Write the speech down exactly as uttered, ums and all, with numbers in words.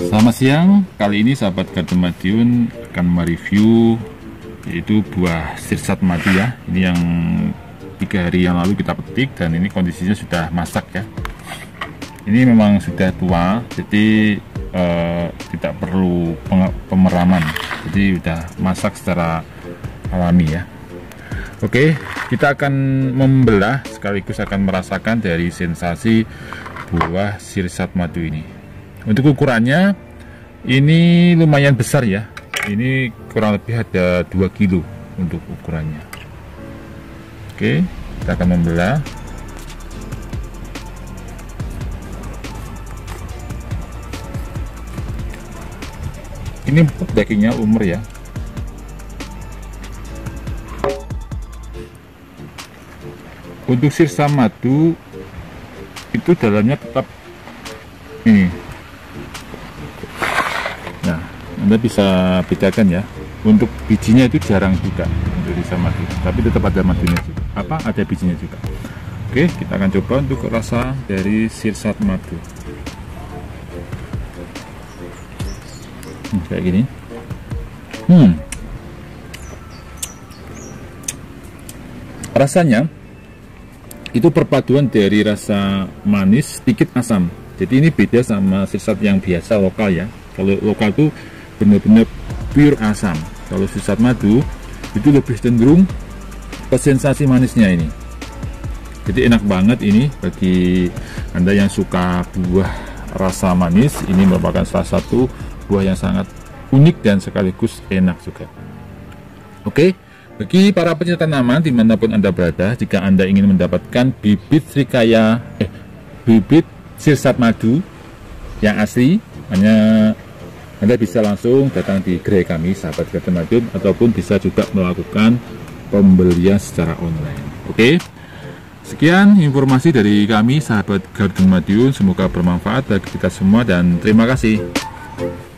Selamat siang, kali ini sahabat Garden Madiun akan mereview yaitu buah sirsat madu ya. Ini yang tiga hari yang lalu kita petik dan ini kondisinya sudah masak ya. Ini memang sudah tua, jadi eh, tidak perlu pemeraman, jadi sudah masak secara alami ya. Oke, kita akan membelah sekaligus akan merasakan dari sensasi buah sirsat madu ini. Untuk ukurannya ini lumayan besar ya. Ini kurang lebih ada dua kilo untuk ukurannya. Oke, kita akan membelah. Ini dagingnya umur ya. Untuk sirsat madu itu dalamnya tetap ini. Nah, Anda bisa bedakan ya. Untuk bijinya itu jarang juga untuk sirsat madu, tapi tetap ada madunya juga. Apa? Ada bijinya juga. Oke, kita akan coba untuk rasa dari sirsat madu. Hmm, kayak gini. Hmm. Rasanya itu perpaduan dari rasa manis sedikit asam. Jadi ini beda sama sirsat yang biasa lokal ya. Kalau lokal itu benar-benar pure asam. Kalau sirsat madu itu lebih cenderung ke sensasi manisnya ini. Jadi enak banget ini bagi Anda yang suka buah rasa manis. Ini merupakan salah satu buah yang sangat unik dan sekaligus enak juga. Oke, bagi para pencinta tanaman dimanapun Anda berada, jika Anda ingin mendapatkan bibit srikaya, eh, bibit sirsat madu yang asli, hanya Anda bisa langsung datang di gerai kami, sahabat Garden Madiun, ataupun bisa juga melakukan pembelian secara online. Oke, sekian informasi dari kami, sahabat Garden Madiun. Semoga bermanfaat bagi kita semua dan terima kasih.